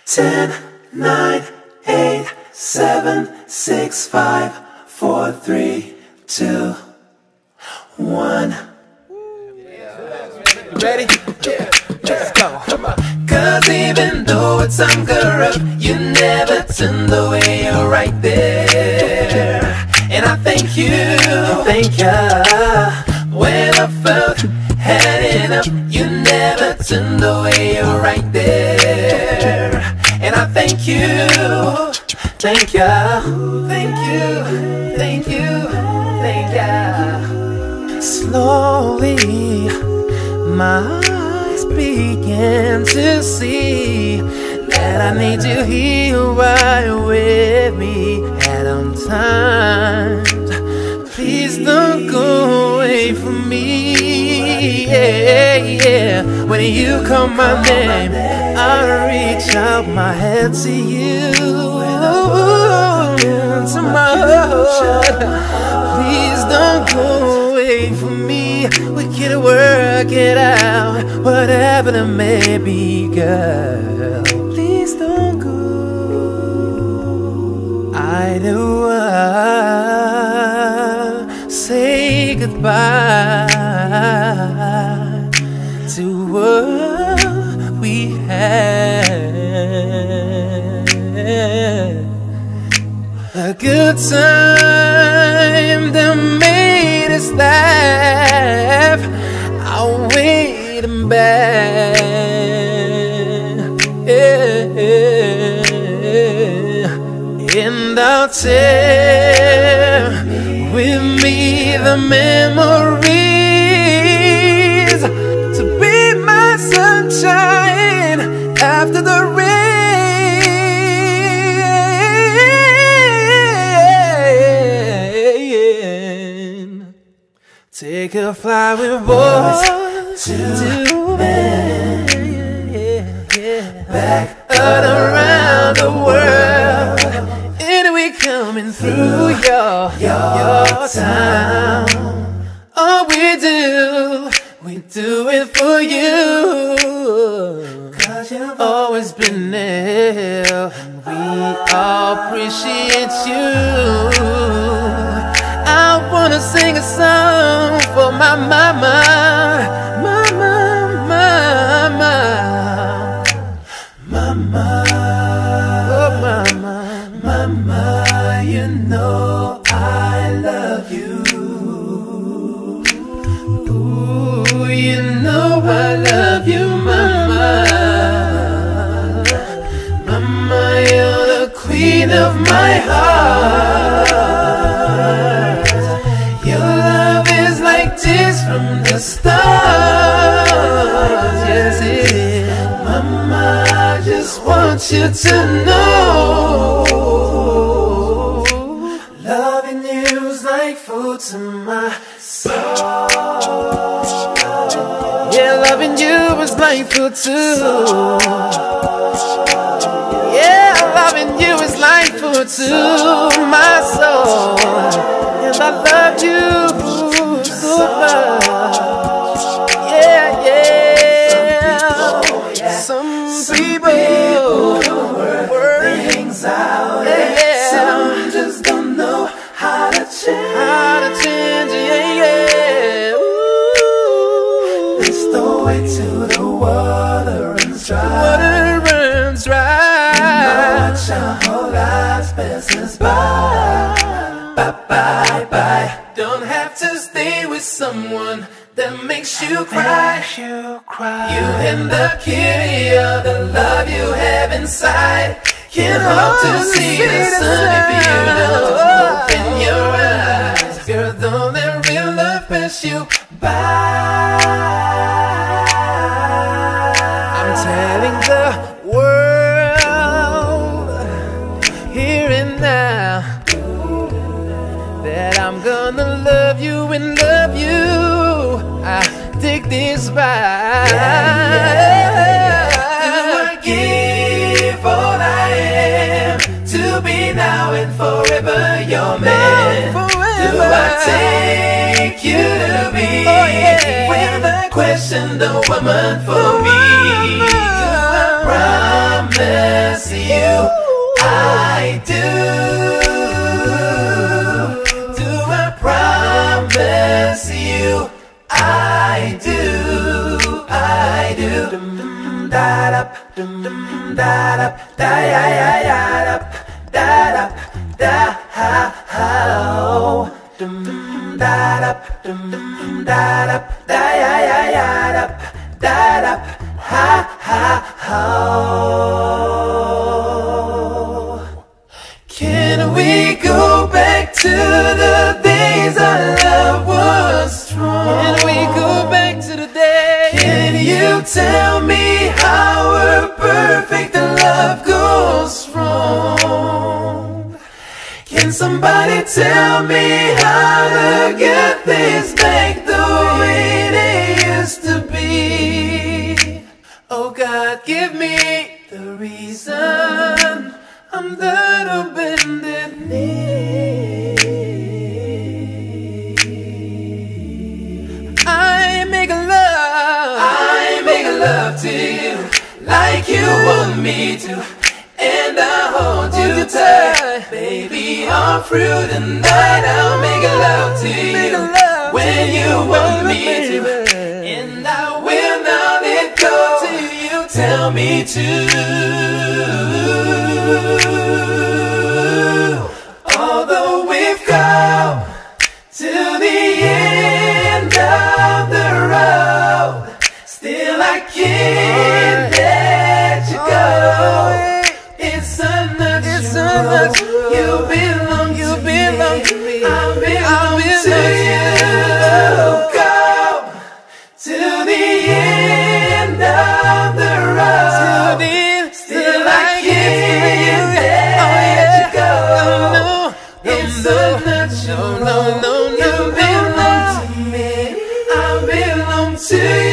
10, 9, 8, 7, 6, 5, 4, 3, 2, 1. Ready? Yeah. Let's go. Cause even though it's uncorrupt, you never turned away, you're right there. And I thank ya. When I felt had enough, you never turned away, you're right there. And I thank ya. Thank ya. Slowly my eyes began to see that I need you here right with me at all times. Please don't go away from me. Yeah. When you call my name, I reach out my head to you, to my heart. Please don't go away from me. We can work it out, whatever it may be, girl. Please don't go. I don't wanna say goodbye to what we had. A good time that made us laugh. I'll wait and back. And I'll tear with me the memories to be my sunshine after the rain. Take a flight with boys to men, back and around the world, and we coming through your town. All we do it for you. 'Cause you've always been there, and we all appreciate you. I wanna sing a song for my mama, mama, mama, mama, oh mama, mama, you know I love you. Ooh, you know I love you, mama. Mama, you're the queen of my heart. From the start, yes it is. Mama, I just want you to know, loving you's like food to my soul. Yeah, loving you is like food too. Yeah, loving you is like food to my soul. And I love you so much. Yeah. Some people don't work things out. Yeah. Some just don't know how to change. Yeah. Ooh. They throw it to the water runs dry. Watch our whole lives pass us by. Bye. Don't have to stay with someone that makes you cry. You and the kitty of the love you have inside. Can't hope to see the sun if you don't open your eyes. Girl, don't let real love pass you by. I'm telling the world here and now that I'm gonna love you and love you. I dig this vibe. Do I give all I am to be now and forever your man? Do I take you to be with a question, the woman for me? Do I promise da da da da da ya ya ya da da da ha ho da da da ya ya ya da ha ho. Can we go back to the days our love was strong? Can we go back to the days? Can you tell me how a perfect love goes wrong? Can somebody tell me how to get this back the way they used to be? Oh God, give me the reason I'm that on bended knee. I make love to you like you want me to, and I hold you tight, baby, all through the night. I'll make love to you when you want me to, and I will not let go till you tell me to. Although we've come to the end of the road, still I can't let you go. It's unnatural. You belong to me. I belong to you. Come to the end of the road, still I can't let you go. It's unnatural. You belong to me. I belong to you.